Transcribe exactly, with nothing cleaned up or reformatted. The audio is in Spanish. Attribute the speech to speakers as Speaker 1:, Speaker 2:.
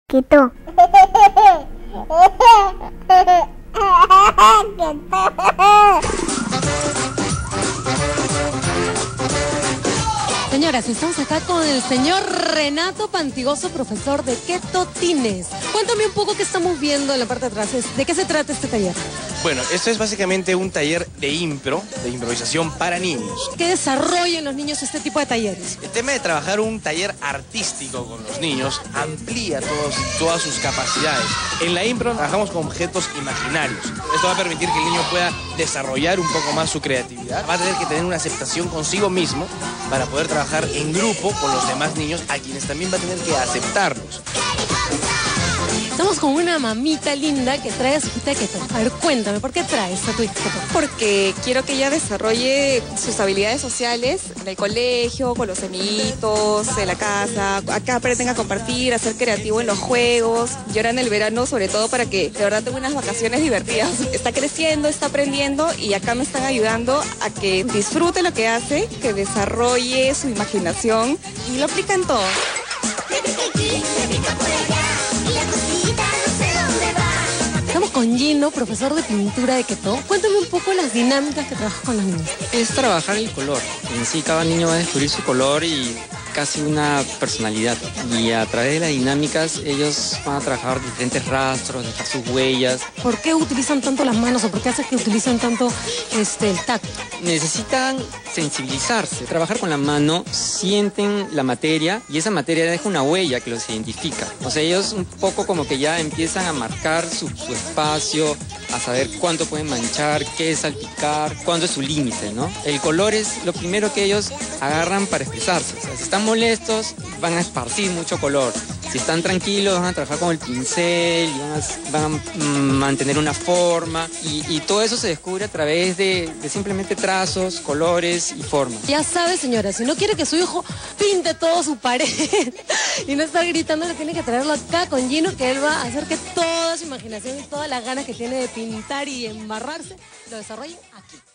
Speaker 1: Quito.
Speaker 2: Señoras, estamos acá con el señor Renato Pantigoso, profesor de Ketotines. Cuéntame un poco qué estamos viendo en la parte de atrás. ¿De qué se trata este taller?
Speaker 3: Bueno, esto es básicamente un taller de impro, de improvisación para niños.
Speaker 2: ¿Qué desarrollan los niños este tipo de talleres?
Speaker 3: El tema de trabajar un taller artístico con los niños amplía todos, todas sus capacidades. En la impro trabajamos con objetos imaginarios. Esto va a permitir que el niño pueda desarrollar un poco más su creatividad. Va a tener que tener una aceptación consigo mismo para poder trabajar en grupo con los demás niños, a quienes también va a tener que aceptarlos.
Speaker 2: Estamos con una mamita linda que trae a su hijita de keto. A ver, cuéntame, ¿por qué traes a tu hija keto?
Speaker 4: Porque quiero que ella desarrolle sus habilidades sociales en el colegio, con los amiguitos, en la casa. Acá aprenden a compartir, a ser creativo en los juegos. Y ahora en el verano, sobre todo, para que de verdad tenga unas vacaciones divertidas. Está creciendo, está aprendiendo y acá me están ayudando a que disfrute lo que hace, que desarrolle su imaginación y lo aplica en todo.
Speaker 2: Estamos con Gino, profesor de pintura de Keto. Cuéntame un poco las dinámicas que trabajas con los niños.
Speaker 5: Es trabajar el color. En sí, cada niño va a descubrir su color y casi una personalidad. Y a través de las dinámicas, ellos van a trabajar diferentes rastros, dejar sus huellas.
Speaker 2: ¿Por qué utilizan tanto las manos o por qué haces que utilizan tanto este, el tacto?
Speaker 5: Necesitan sensibilizarse. Trabajar con la mano, sienten la materia y esa materia deja una huella que los identifica. O sea, ellos un poco como que ya empiezan a marcar su, su espacio, a saber cuánto pueden manchar, qué es salpicar, cuándo es su límite, ¿no? El color es lo primero que ellos agarran para expresarse. O sea, si están molestos, van a esparcir mucho color. Si están tranquilos, van a trabajar con el pincel, y van, a, van a mantener una forma. Y, y todo eso se descubre a través de, de simplemente trazos, colores y formas.
Speaker 2: Ya sabe, señora, si no quiere que su hijo pinte todo su pared y no estar gritando, le tiene que traerlo acá con Gino, que él va a hacer que toda su imaginación y todas las ganas que tiene de pintar y embarrarse lo desarrolle aquí.